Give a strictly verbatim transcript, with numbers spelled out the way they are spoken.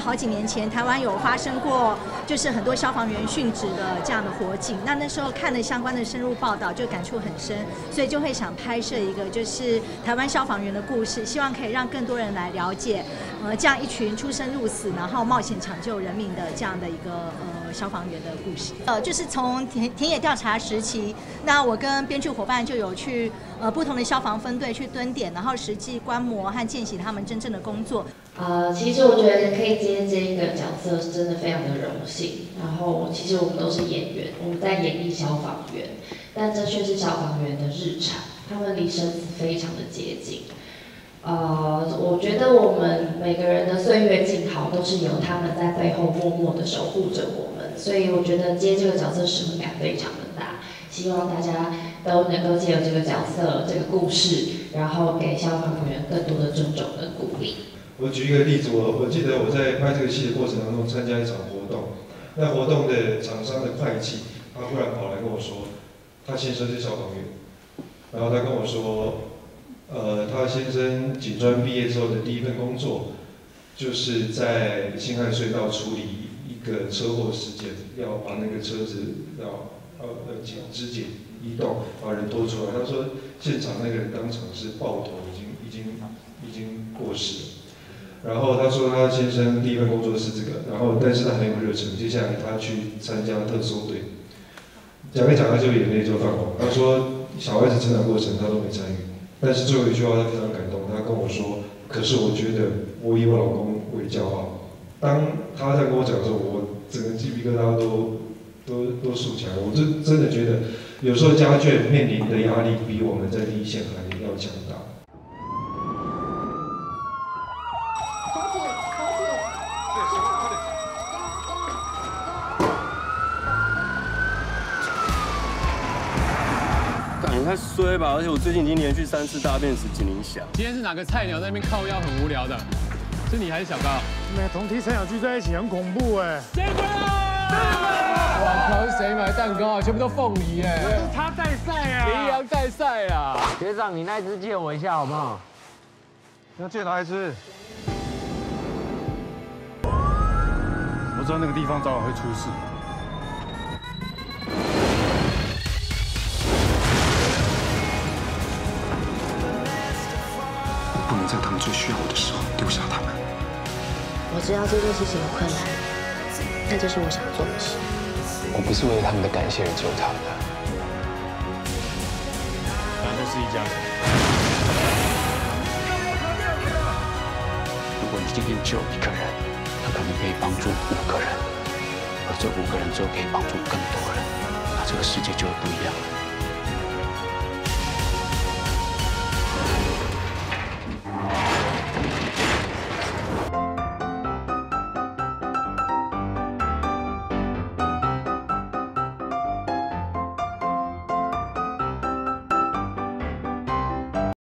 好几年前台湾有发生过，就是很多消防员殉职的这样的火警。那那时候看了相关的深入报道，就感触很深，所以就会想拍摄一个就是台湾消防员的故事，希望可以让更多人来了解，呃，这样一群出生入死，然后冒险抢救人命的这样的一个呃消防员的故事。呃，就是从田田野调查时期，那我跟编剧伙伴就有去呃不同的消防分队去蹲点，然后实际观摩和见习他们真正的工作。 呃，其实我觉得可以接这个角色是真的非常的荣幸。然后，其实我们都是演员，我们在演绎消防员，但这却是消防员的日常，他们离生死非常的接近。呃，我觉得我们每个人的岁月静好，都是由他们在背后默默的守护着我们，所以我觉得接这个角色使命感非常的大。希望大家都能够借由这个角色、这个故事，然后给消防员更多的尊重跟鼓励。 我举一个例子，我我记得我在拍这个戏的过程当中参加一场活动，那活动的厂商的会计，他忽然跑来跟我说，他先生是消防员，然后他跟我说，呃，他先生警专毕业之后的第一份工作，就是在辛亥隧道处理一个车祸事件，要把那个车子要呃呃肢肢解移动，把人拖出来。他说现场那个人当场是爆头，已经已经已经过世了。然后他说他先生第一份工作是这个，然后但是他很有热忱，接下来他去参加特搜队，讲一讲他就眼泪就泛红。他说小孩子成长过程他都没参与，但是最后一句话他非常感动，他跟我说，可是我觉得我以我老公为骄傲。当他在跟我讲的时候，我整个鸡皮疙瘩都都都竖起来，我真真的觉得有时候家眷面临的压力比我们在第一线还要强大。 你太衰吧！而且我最近已经连续三次大便死警铃响。 今天是哪个菜鸟在那边靠腰很无聊的？是你还是小高？ 每同梯菜鸟聚在一起很恐怖哎！ 谁回来？哇靠！是谁买蛋糕啊？全部都凤梨哎！ 是他带赛啊！ 羚羊带赛啊！ 学长，你那只借我一下好不好？ 要借哪一只？我知道那个地方早晚会出事。 不能在他们最需要我的时候丢下他们。 我知道这件事情有困难，但这是我想做的事。 我不是为了他们的感谢而救他们的。 反正就是一家人。 如果你今天只有一个人，他可能可以帮助五个人，而这五个人之后可以帮助更多人，那这个世界就会不一样了。